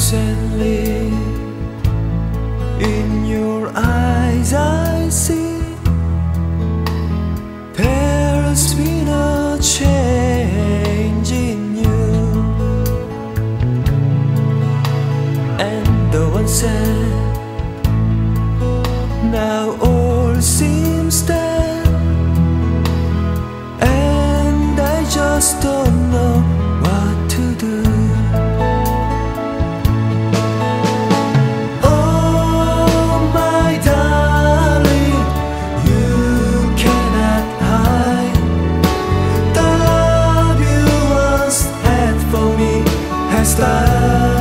innocently. In your eyes I see there has been a change in you. And the one said, now all seems dead, and I just don't know what to do. Oh my darling, you cannot hide. The love you once had for me has died.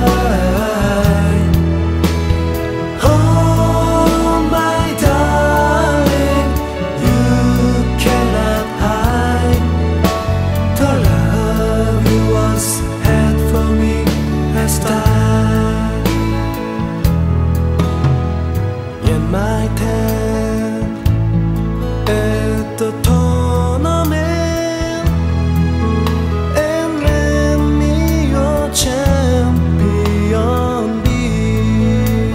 At the tournament, and let me your champion be.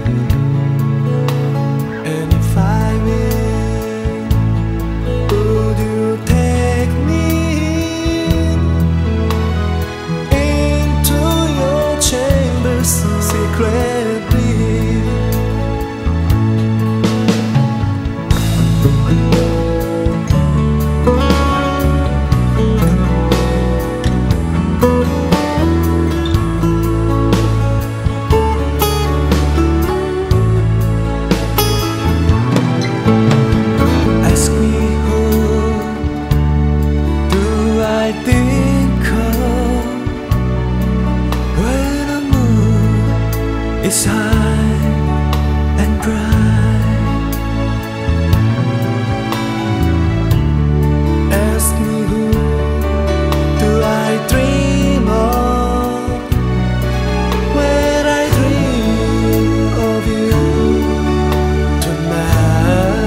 And if I win, would you take me into your chambers secretly? It's high and bright. Ask me who do I dream of when I dream of you tonight.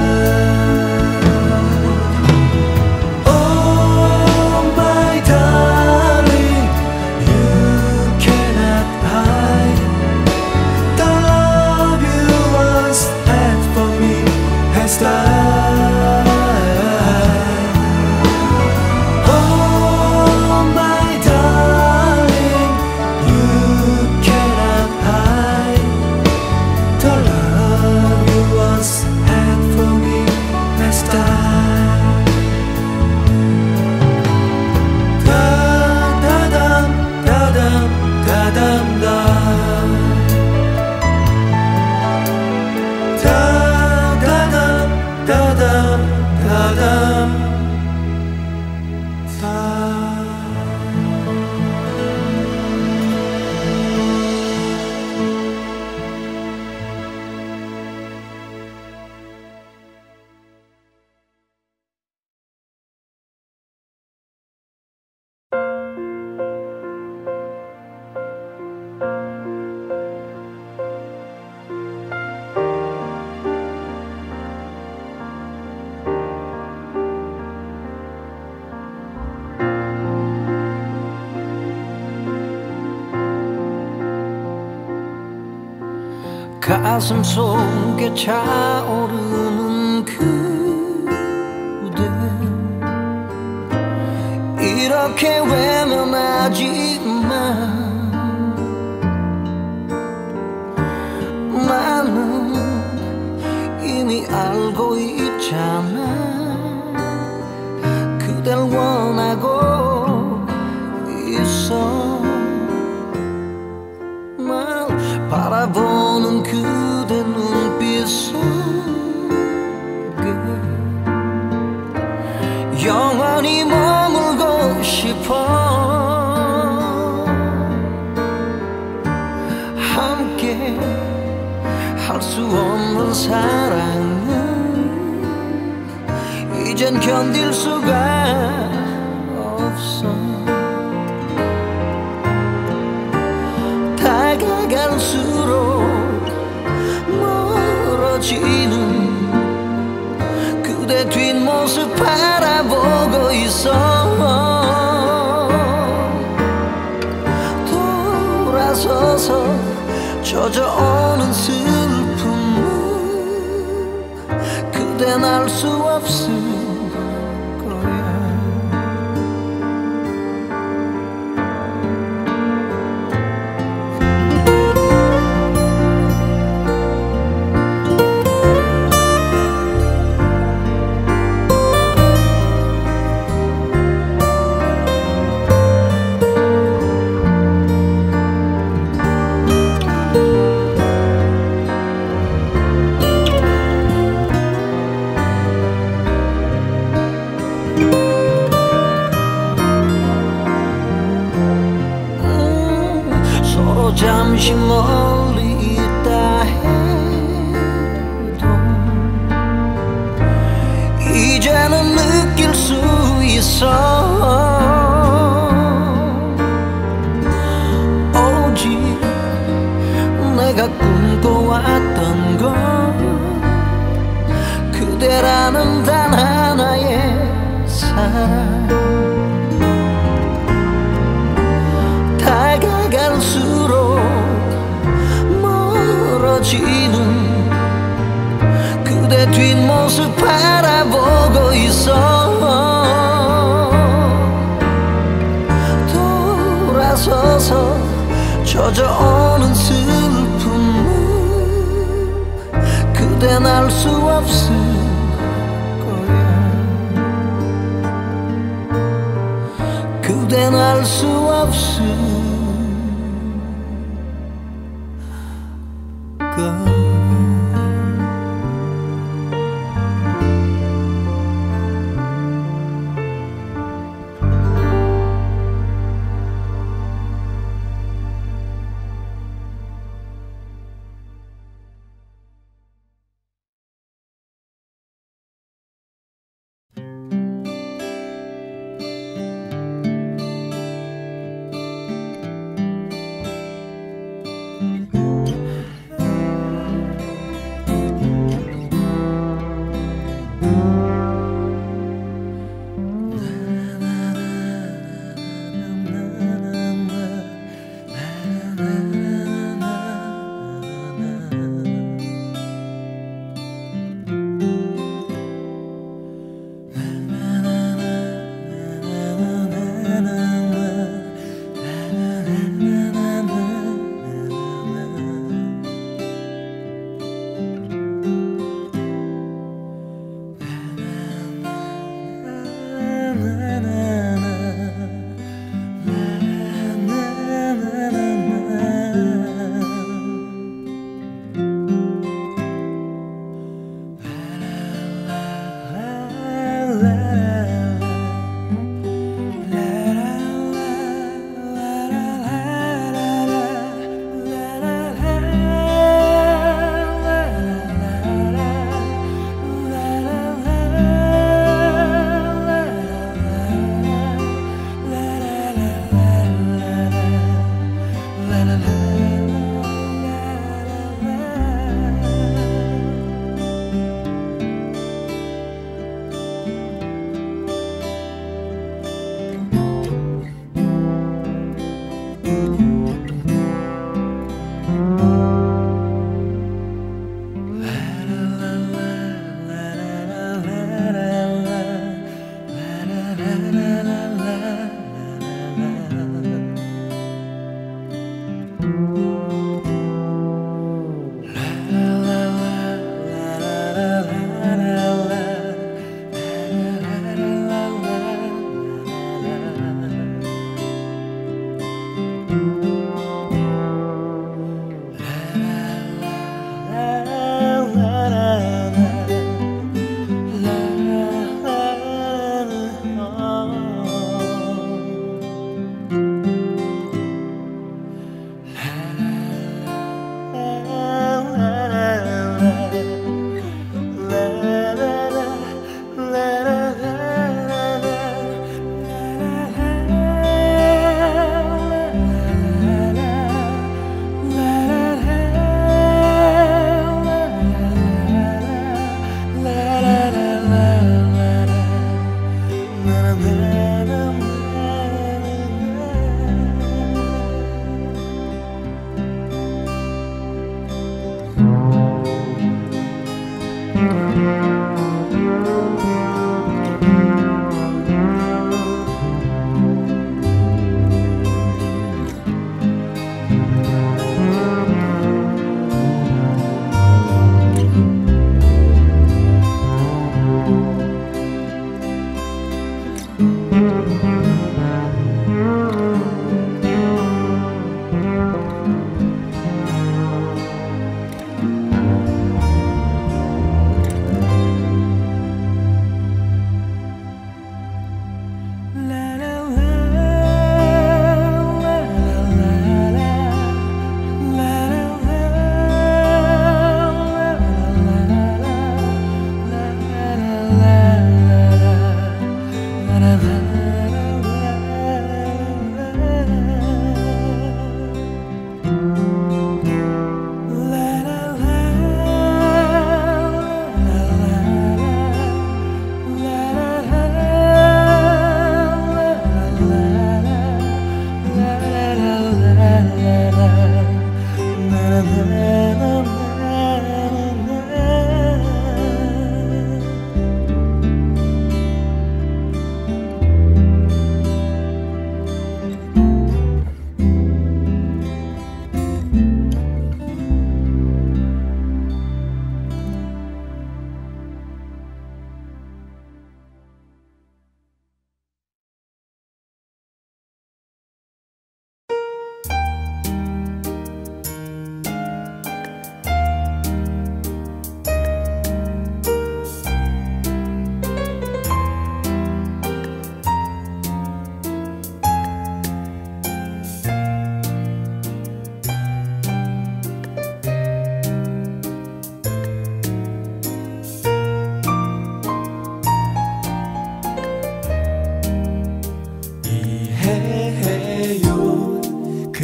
Oh my darling, you cannot hide. Oh my darling, you cannot hide. The love you once had for me has died. Da da dum da dum da dum da. 가슴 속에 차오르는 그대, 이렇게 외면하지만 나는 이미 알고 있잖아. 그댈 원하고 있어. 날 바라보는 그대 눈빛 속에 영원히 머물고 싶어. 함께 할 수 없는 사랑은 이젠 견딜 수가 없어. 다가갈수록 멀어지는 그대 뒷모습 바라보고 있어. 돌아서서 돌아서서 젖어오는 슬픔은 그댄 알 수 없을 거야. 잠시 멀리 있다 해도 이제는 느낄 수 있어. 오직 내가 꿈꿔왔던 건 그대라는 단 하나의 사랑. 다가갈수록 멀어지는 그대 뒷모습 바라보고 있어. 돌아서서 젖어오는 슬픔은 그댄 알 수 없을 거야. 그댄 알 수 없을 거야.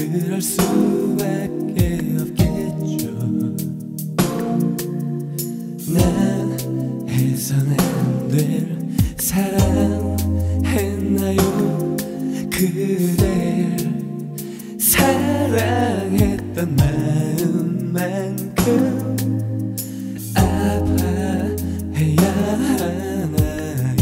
그럴 수밖에 없겠죠. 난 해선 안 될 사랑했나요? 그댈 사랑했던 마음만큼 아파해야 하나요?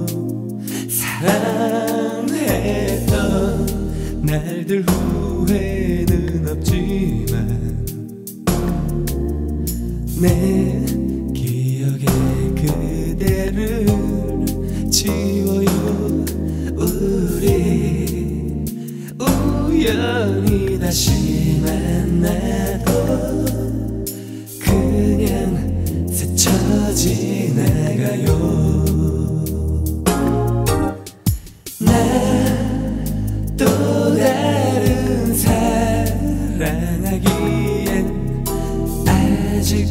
사랑했던 날들 후회는 없지만 내 기억에 그대를 지워요. 우리 우연히 다시 만나도 그냥 스쳐 지나가요. 나 또 다른 사랑하기엔 아직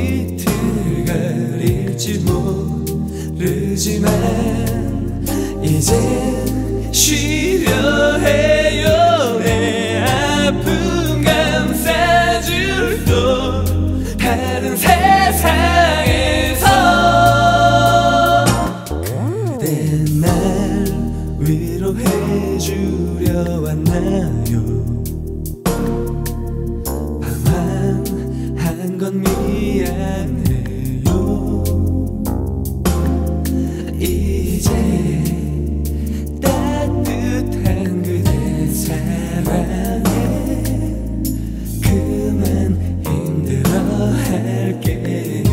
비틀거릴지 모르지만 이젠 쉬려 해요. 내 아픔 감싸줄 또 다른 세상에서 그대 날 위로해주려 왔나요? 방황한 건 미안해요. 이제 따뜻한 그대 사랑에 그만 힘들어 할게요.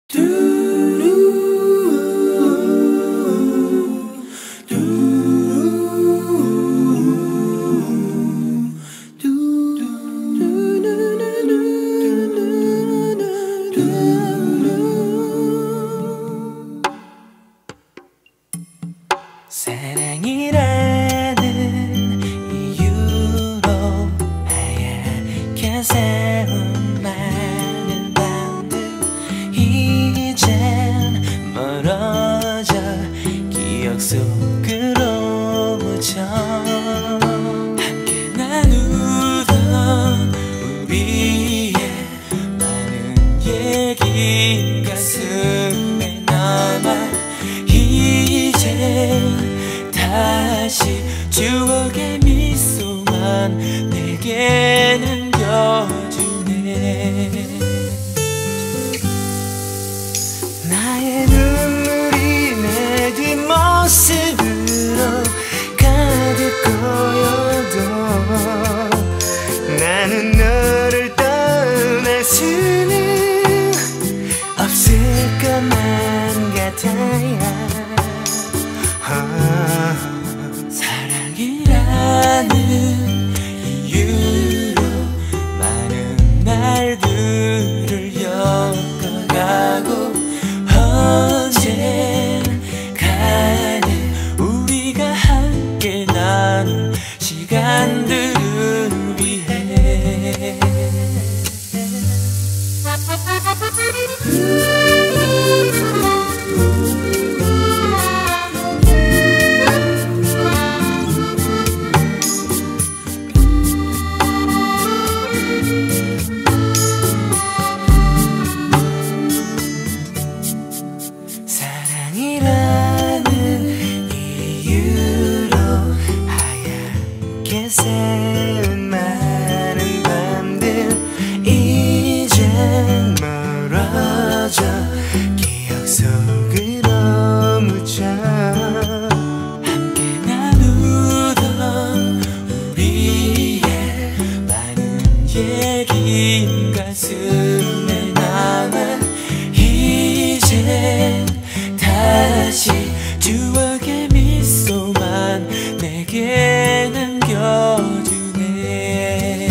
사랑이라는 이유로 하얗게 세운 많은 밤들 이젠 멀어져 기억 속으로 묻혀 함께 나누던 우리의 많은 얘기 가슴에 남아 이제 다시 추억의 미소만 내게 남겨주네. 나의 눈물이 내 뒷모습으로 가득 고여도 나는 너를 떠날 수는 없을 것만 같아요. 사랑이라는 이유로 많은 날들을 엮어가고 언젠가는 우리가 함께 나눈 시간들을 위해 세운 많은 밤들 이젠 멀어져 기억 속으로 묻혀 함께 나누던 우리의 많은 얘기 가슴에 남아 이젠 다시 추억의 미소만 내게 남겨주네.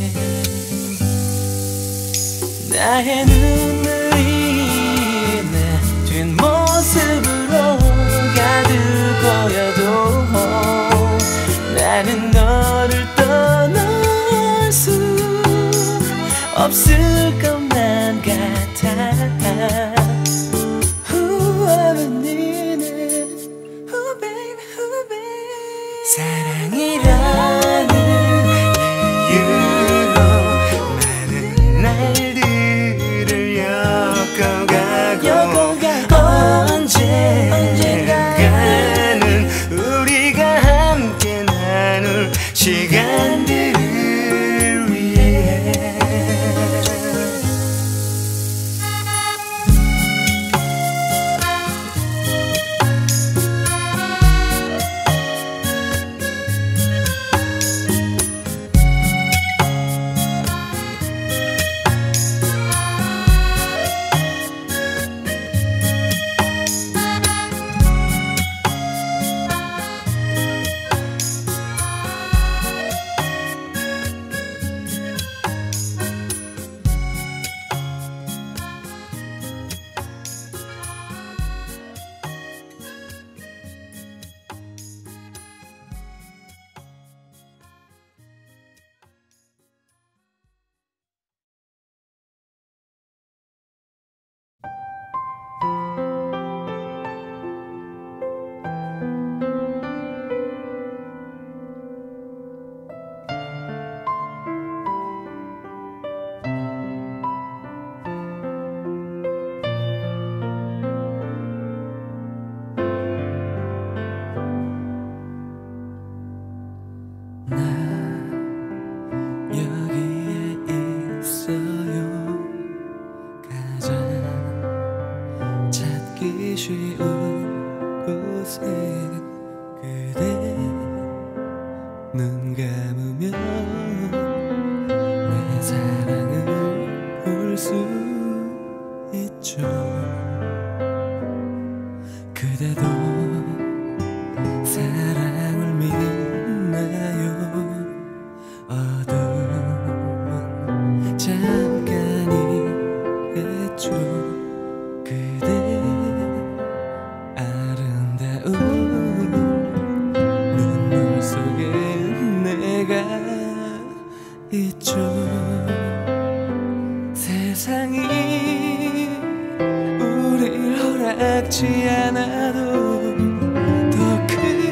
나의 눈물이 내 뒷모습으로 가득 고여도 나는 너를 떠날 수 없을 것만 같아. 사랑이라는 이유로 많은 날들을 엮어가고 언젠가는 우리가 함께 나눌 시간들을 위해 쉬운 곳에 그대 눈 감으면 내 사랑을 볼 수 있죠. 우릴 허락지 않아도 더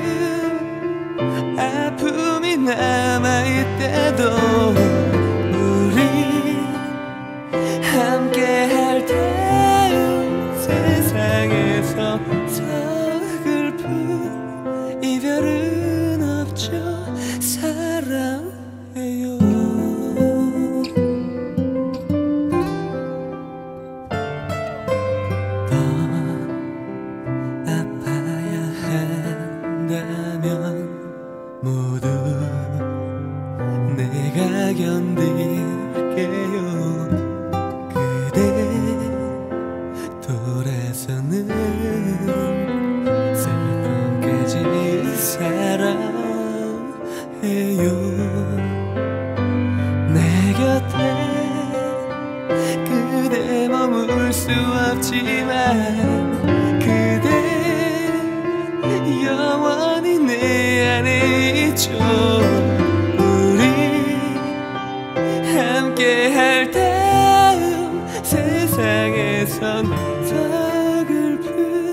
큰 아픔이 남아있대도 우리 함께할 다음 세상에서 서글픈 이별은 없죠. 사랑해요. 모두 내가 견딜게요. 그대 돌아서는 슬픔까지 사랑해요. 내 곁에 그대 머물 수 없지만 그대 영원히 내 안에 있죠. 우리 함께할 다음 세상에선 서글픈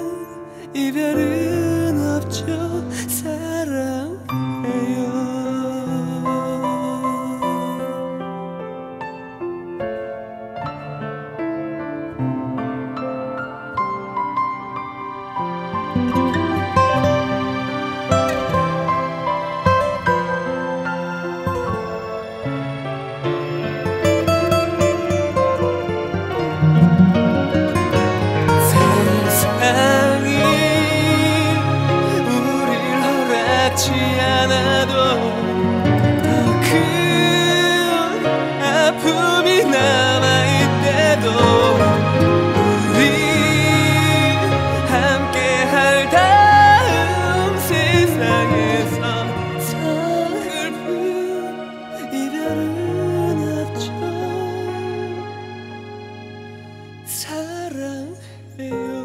이별은 없죠. 사랑해요. 하지 않아도 더 큰 아픔이 남아있대도 우리 함께할 다음 세상에서 서글픈 이별은 없죠. 사랑해요.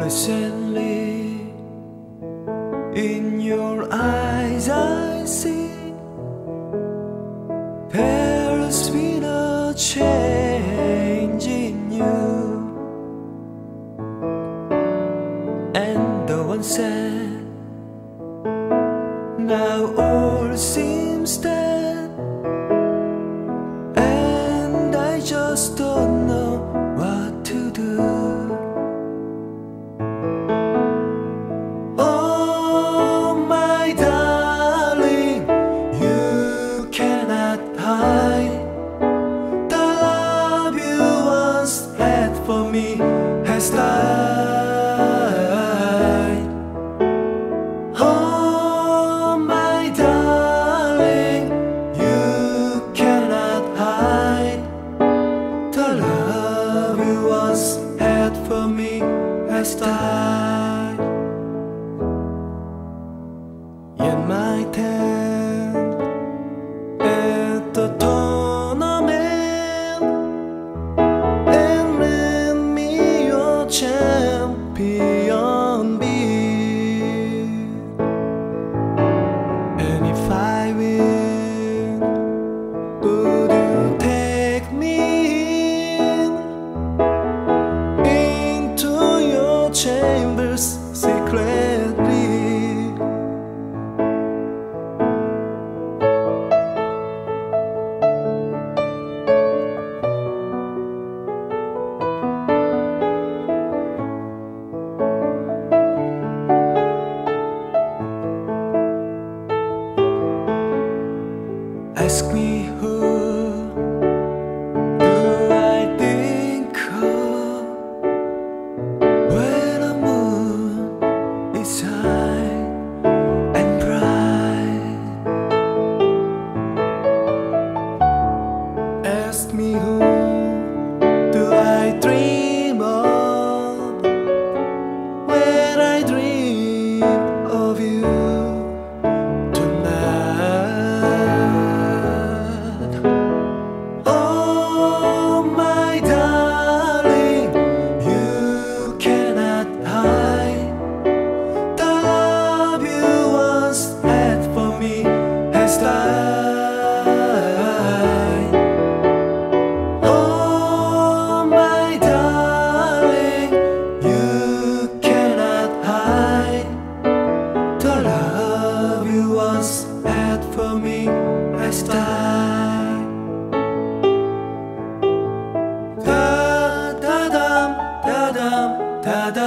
Recently, in your eyes I see there's been a change in you. And the one said, now all seems dead, and I just don't know what to do. Oh my darling, you cannot hide. The love you once had for me has died. Oh my darling, you cannot hide. The love you once had for me has died. In my tent at the tournament, and lend me your champion beer. And if I win, would you take me into your chambers secretly? Ask me who do I think of when the moon is high and bright. Ask me who do I dream of when I dream of you. Oh my darling, you cannot hide. The love you once had for me has died. Oh my darling, you cannot hide. The love you once had for me has died. Da da dum, da dum, da dum.